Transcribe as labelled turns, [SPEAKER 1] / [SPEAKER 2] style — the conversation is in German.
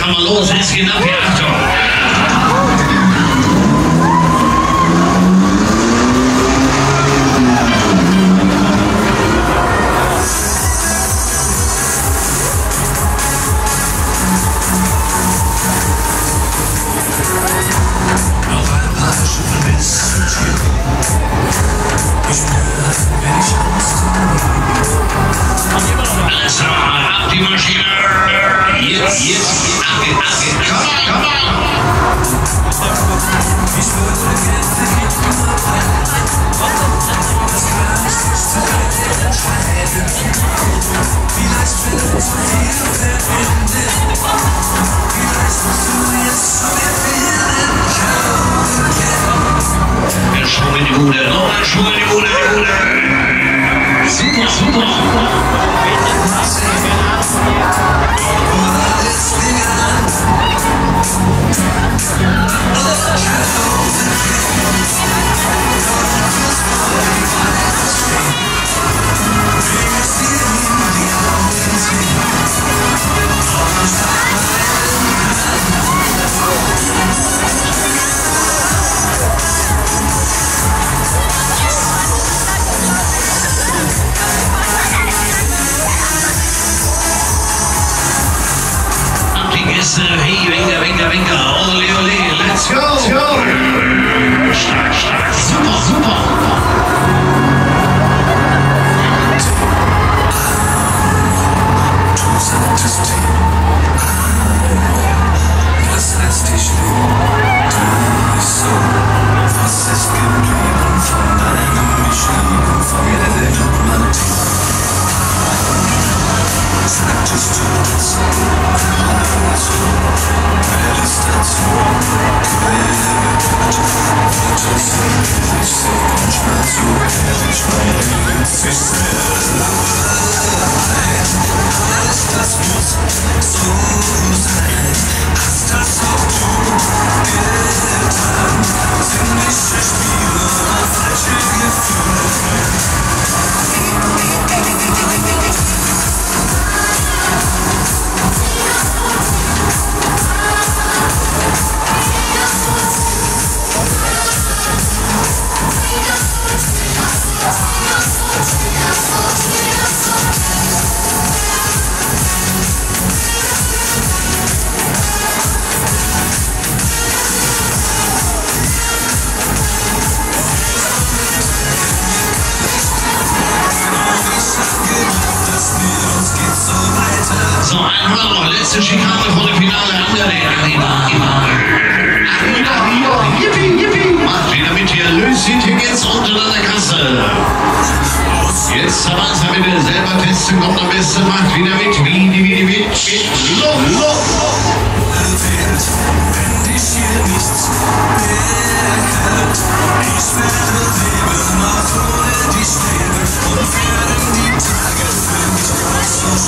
[SPEAKER 1] komm mal los, es geht ab, hier, Achtung. Alles klar, ab die Maschine. Jetzt, komm on. Der Schwung in die Bude, noch ein Schwung in die Bude. Super. Hey, venga, ole, let's go! Stark, super!
[SPEAKER 2] Du sagtest ihm, das lässt dich leben, tu nicht so, was ist geblieben von deinem Beschrieben, von der Romantik? Sagtest du das, wer ist dazu, ich seh manchmal zu ehrlich, weil es sich selber alles das muss so sein, hast das auch du getan, ziemliche Spiele, falsche Gefühle.
[SPEAKER 1] So, einmal noch, letzte Schikane vor dem Finale an der Arriva. Yippie! Macht wieder mit hier, löst die Tickets unten an der Kasse. Jetzt gemeinsam mit dir selber testen, kommt am besten, macht wieder mit, wie Loch.
[SPEAKER 2] Wenn dich hier nichts behält, ich werde leben, auch ohne die Stäbe und werden die Tage für mich so